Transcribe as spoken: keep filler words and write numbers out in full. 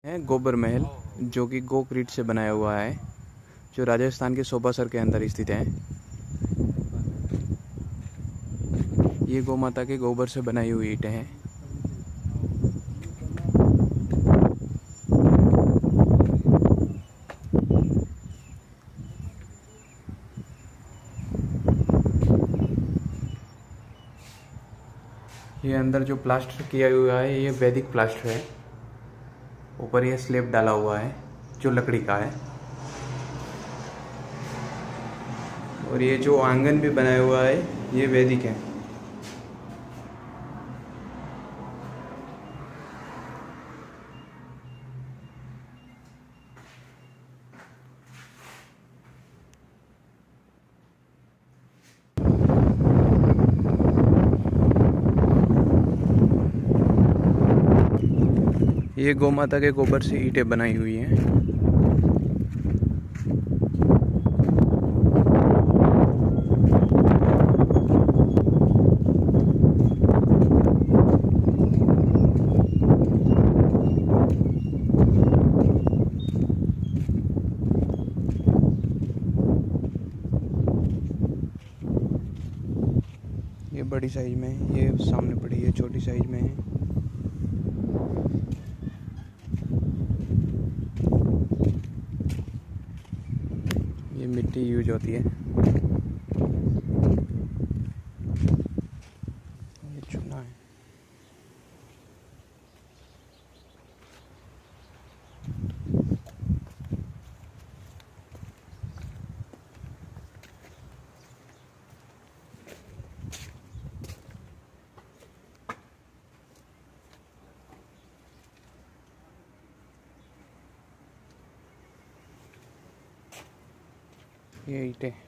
है गोबर महल, जो कि गोक्रीट से बनाया हुआ है, जो राजस्थान के सोबासर के अंदर स्थित है। ये गौ माता के गोबर से बनाई हुई ईंटें हैं। ये अंदर जो प्लास्टर किया हुआ है ये वैदिक प्लास्टर है। ऊपर ये स्लेब डाला हुआ है जो लकड़ी का है। और ये जो आंगन भी बनाया हुआ है ये वैदिक है। ये गौ माता के गोबर से ईंटें बनाई हुई हैं। ये बड़ी साइज में है, ये सामने पड़ी है छोटी साइज में है। ये मिट्टी यूज होती है। ये चूना है। ये ईंटें